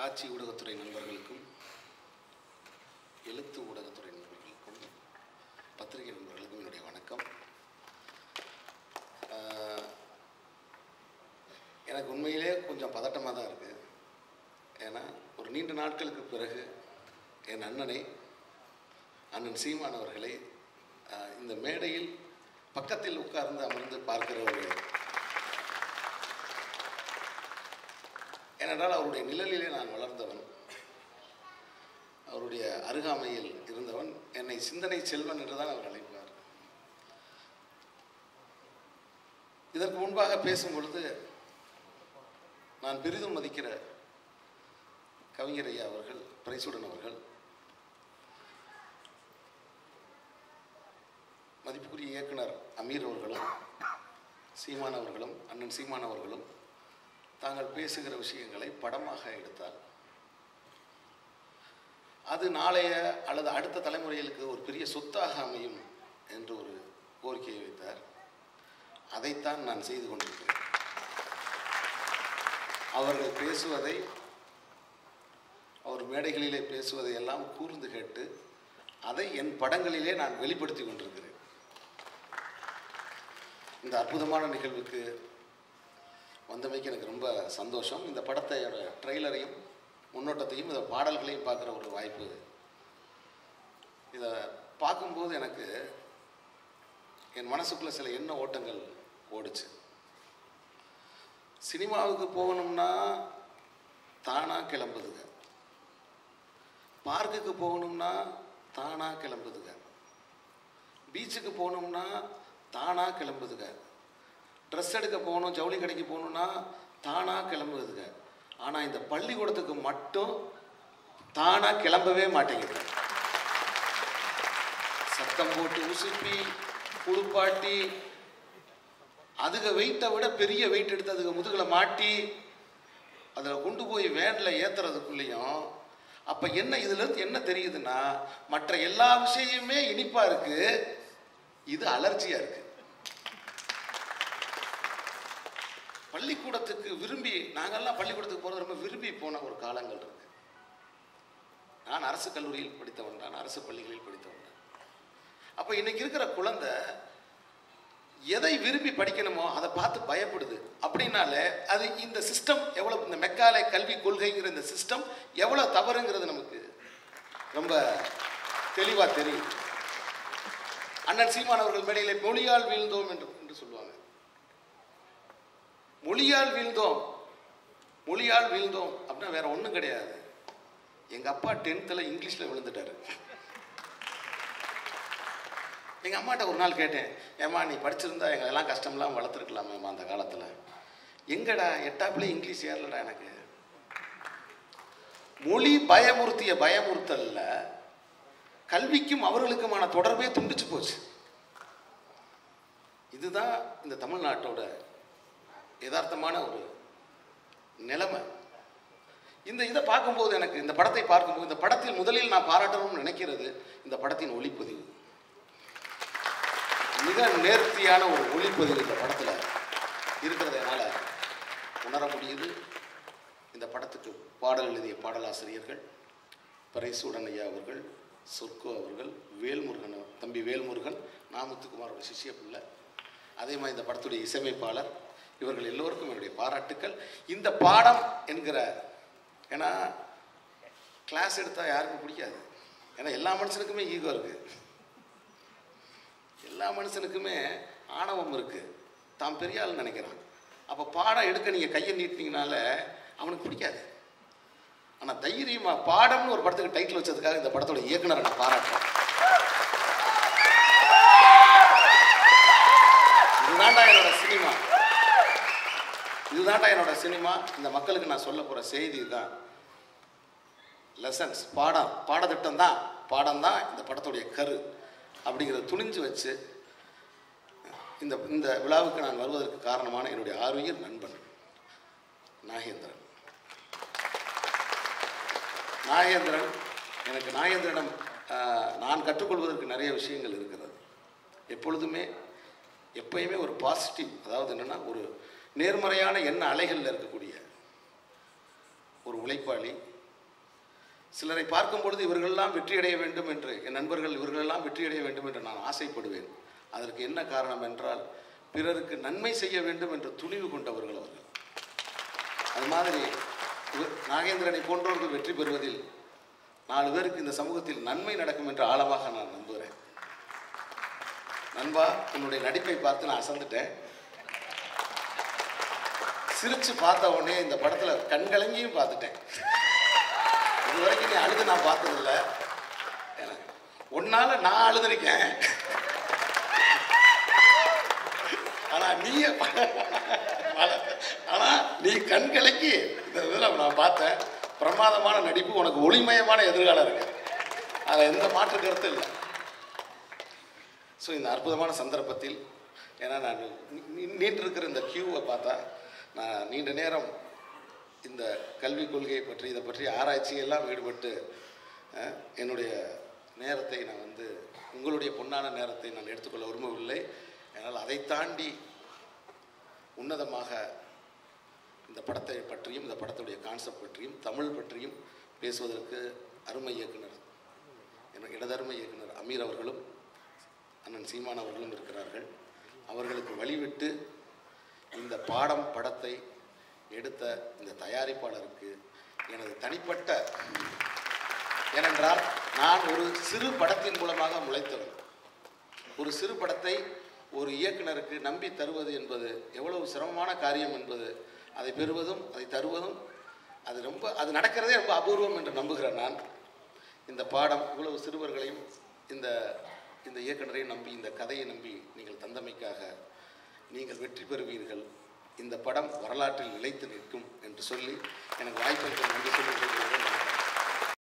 காட்சி ஊடகத்துறை நண்பர்களுக்கும், எழுத்து ஊடகத்துறை நண்பர்களுக்கும், பத்திரிகை நண்பர்களுக்கும் என்னுடைய வணக்கம். எனக்கு உண்மையிலே கொஞ்சம் பதட்டமாக தான் இருக்குது. ஏன்னா ஒரு நீண்ட நாட்களுக்கு பிறகு என் அண்ணன் சீமான் அவர்களை இந்த மேடையில் பக்கத்தில் உட்கார்ந்து அமர்ந்து பார்க்கிற ஒரு, ஏனென்றால் அவருடைய நிழலிலே நான் வளர்ந்தவன், அவருடைய அருகாமையில் இருந்தவன். என்னை சிந்தனை செல்வன் என்றுதான் அவர் அழைப்பார். இதற்கு முன்பாக பேசும் பொழுது நான் பெரிதும் மதிக்கிற கவிஞர் ஐயா அவர்கள், பிரைசுடன் அவர்கள், மதிப்புக்குரிய இயக்குனர் அமீர் அவர்களும், சீமான் அவர்களும், அண்ணன் சீமான் அவர்களும் தாங்கள் பேசுகிற விஷயங்களை படமாக எடுத்தால் அது நாளைய அல்லது அடுத்த தலைமுறைகளுக்கு ஒரு பெரிய சொத்தாக அமையும் என்று ஒரு கோரிக்கையை வைத்தார். அதைத்தான் நான் செய்து கொண்டிருக்கிறேன். அவர்கள் பேசுவதை, அவர் மேடைகளிலே பேசுவதை எல்லாம் கூர்ந்து கேட்டு அதை என் படங்களிலே நான் வெளிப்படுத்தி கொண்டிருக்கிறேன். இந்த அற்புதமான நிகழ்வுக்கு வந்தமைக்கு எனக்கு ரொம்ப சந்தோஷம். இந்த படத்தையோட ட்ரெய்லரையும் முன்னோட்டத்தையும் இந்த பாடல்களையும் பார்க்குற ஒரு வாய்ப்பு. இதை பார்க்கும்போது எனக்கு என் மனசுக்குள்ளே சில எண்ண ஓட்டங்கள் ஓடிச்சு. சினிமாவுக்கு போகணும்னா தானாக கிளம்புதுங்க, பார்க்குக்கு போகணும்னா தானாக கிளம்புதுங்க, பீச்சுக்கு போகணும்னா தானாக கிளம்புதுங்க, ட்ரெஸ் எடுக்க போகணும், ஜவுளி கடைக்கு போகணுன்னா தானாக கிளம்புதுங்க. ஆனால் இந்த பள்ளிக்கூடத்துக்கு மட்டும் தானாக கிளம்பவே மாட்டேங்குது. சத்தம் போட்டு உசுப்பி குளிப்பாட்டி அதுக வெயிட்டை விட பெரிய வெயிட் எடுத்து அதுக்கு முதுகில் மாட்டி அதில் கொண்டு போய் வேனில் ஏற்றுறதுக்குள்ளேயும் அப்போ என்ன இதுலேருந்து என்ன தெரியுதுன்னா, மற்ற எல்லா விஷயமுமே இனிப்பாக இருக்குது, இது அலர்ஜியாக இருக்குது. பள்ளிக்கூடத்துக்கு விரும்பி, நாங்கள்லாம் பள்ளிக்கூடத்துக்கு போகிறது ரொம்ப விரும்பி போன ஒரு காலங்கள் இருக்கு. நான் அரசு கல்லூரியில் படித்தவன் தான், அரசு பள்ளிகளில் படித்தவன் தான். அப்போ இன்னைக்கு இருக்கிற குழந்தை எதை விரும்பி படிக்கணுமோ அதை பார்த்து பயப்படுது. அப்படின்னாலே அது இந்த சிஸ்டம் எவ்வளோ, இந்த மெக்காலே கல்வி கொள்கைங்கிற இந்த சிஸ்டம் எவ்வளோ தவறுங்கிறது நமக்கு ரொம்ப தெளிவாக தெரியும். அண்ணன் சீமான் அவர்கள் மேடையிலே மொழியால் வீழ்ந்தோம் என்று சொல்லுவாங்க. மொழியால் வீழ்ந்தோம், மொழியால் வீழ்ந்தோம் அப்படின்னா வேற ஒன்றும் கிடையாது. எங்கள் அப்பா 10th இங்கிலீஷில் விழுந்துட்டாரு. எங்கள் அம்மாட்ட ஒரு நாள் கேட்டேன், ஏம்மா நீ படிச்சிருந்தா எங்களெல்லாம் கஷ்டம்லாம் வளர்த்துருக்கலாமேம்மா அந்த காலத்தில். எங்கடா 8ஆப்ல இங்கிலீஷ் ஏறலடா எனக்கு. மொழி பயமுறுத்தல்ல கல்விக்கும் அவர்களுக்குமான தொடர்பே துண்டிச்சு போச்சு. இதுதான் இந்த தமிழ்நாட்டோட யதார்த்தமான ஒரு நிலைமை. இதை பார்க்கும்போது எனக்கு, இந்த படத்தை பார்க்கும்போது, இந்த படத்தில் முதலில் நான் பாராட்டணும்னு நினைக்கிறது இந்த படத்தின் ஒளிப்பதிவு. மிக நேர்த்தியான ஒரு ஒளிப்பதிவு இந்த படத்தில் இருக்கிறத என்னால் உணர முடியுது. இந்த படத்துக்கு பாடல் எழுதிய பாடலாசிரியர்கள் பரைசூடன் ஐயா அவர்கள், சொர்க்கோ அவர்கள், வேல்முருகன், தம்பி வேல்முருகன், நாமுத்துக்குமாரோட சிஷ்ய பிள்ளை, அதே மாதிரி இந்த படத்துடைய இசையமைப்பாளர், இவர்கள் எல்லோருக்கும் என்னுடைய பாராட்டுக்கள். இந்த பாடம் என்கிற, ஏன்னா கிளாஸ் எடுத்தால் யாருக்கும் பிடிக்காது. ஏன்னா எல்லா மனுஷனுக்குமே ஈகோ இருக்குது, எல்லா மனுஷனுக்குமே ஆணவம் இருக்குது, தான் பெரிய ஆள் நினைக்கிறான். அப்போ பாடம் எடுக்க நீங்கள் கையை நீட்டினீங்கனால அவனுக்கு பிடிக்காது. ஆனால் தைரியமாக பாடம்னு ஒரு படத்துக்கு டைட்டில் வச்சதுக்காக இந்த படத்தோட இயக்குனரை நான் பாராட்டுறேன். இதுதான்டா என்னோட சினிமா, இதுதான்டா என்னோட சினிமா. இந்த மக்களுக்கு நான் சொல்ல போகிற செய்தி தான் லெசன்ஸ், பாடத்திட்டம் தான், பாடம் தான் இந்த படத்துடைய கரு அப்படிங்கிறத துணிஞ்சு வச்சு இந்த விழாவுக்கு நான் வருவதற்கு காரணமான என்னுடைய ஆர்வீர் நண்பன் நாகேந்திரன். எனக்கு நாகேந்திரனிடம் நான் கற்றுக்கொள்வதற்கு நிறைய விஷயங்கள் இருக்கிறது. எப்பயுமே ஒரு பாசிட்டிவ், அதாவது என்னென்னா ஒரு நேர்மறையான எண்ண அலைகளில் இருக்கக்கூடிய ஒரு உழைப்பாளி, சிலரை பார்க்கும் பொழுது இவர்களெல்லாம் வெற்றியடைய வேண்டும் என்று, என் நண்பர்கள் இவர்களெல்லாம் வெற்றியடைய வேண்டும் என்று நான் ஆசைப்படுவேன். அதற்கு என்ன காரணம் என்றால், பிறருக்கு நன்மை செய்ய வேண்டும் என்று துணிவு கொண்டவர்கள் அவர்கள். அது மாதிரி நாகேந்திரனை போன்றவர்கள் வெற்றி பெறுவதில் 4 பேருக்கு இந்த சமூகத்தில் நன்மை நடக்கும் என்று ஆழமாக நான் நம்புகிறேன். நண்பா, உன்னுடைய நடிப்பை பார்த்து நான் அசந்துட்டேன். சிரிச்சு பார்த்த உடனே இந்த படத்துல கண்கலங்கியும் பார்த்துட்டேன். இது வரைக்கும் நீ அழுது நான் பார்த்ததில்லை. ஒன்னால நான் அழுதுருக்கேன். ஆனா நீ கண்கலக்கி இந்த இதில் நான் பார்த்தேன். பிரமாதமான நடிப்பு, உனக்கு ஒளிமயமான எதிர்காலம் இருக்கு, அதில் எந்த மாற்று கருத்து இல்லை. ஸோ இந்த அற்புதமான சந்தர்ப்பத்தில், ஏன்னா நான் நீண்டு இருக்கிற இந்த கியூவை பார்த்தா, நான் நீண்ட நேரம் இந்த கல்விக் கொள்கையை பற்றி இதை பற்றி ஆராய்ச்சியெல்லாம் ஈடுபட்டு என்னுடைய நேரத்தை நான் உங்களுடைய பொன்னான நேரத்தை நான் எடுத்துக்கொள்ள விரும்பவில்லை. அதனால் அதை தாண்டி உன்னதமாக இந்த படத்தை பற்றியும், இந்த படத்துடைய கான்செப்ட் பற்றியும், தமிழ் பற்றியும் பேசுவதற்கு அருமை இயக்குனர், இடதருமை இயக்குனர் அமீர் அவர்களும் அண்ணன் சீமான் அவர்களும் இருக்கிறார்கள். அவர்களுக்கு வழிவிட்டு இந்த பாடம் படத்தை எடுத்த இந்த தயாரிப்பாளருக்கு எனது தனிப்பட்ட, ஏனென்றால் நான் ஒரு சிறு படத்தின் மூலமாக முளைத்தவன். ஒரு சிறு படத்தை ஒரு இயக்குனருக்கு நம்பி தருவது என்பது எவ்வளவு சிரமமான காரியம் என்பது, அதை பெறுவதும் அதை தருவதும் அது நடக்கிறதே ரொம்ப அபூர்வம் என்று நம்புகிறேன். நான் இந்த பாடம் இவ்வளவு சிறுவர்களையும் இந்த இயக்குனரையும் நம்பி, இந்த கதையை நம்பி நீங்கள் தந்தமைக்காக நீங்கள் வெற்றி பெறுவீர்கள். இந்த படம் வரலாற்றில் நிலைத்து நிற்கும் என்று சொல்லி எனக்கு வாய்ப்பளித்த நன்றி சொல்லி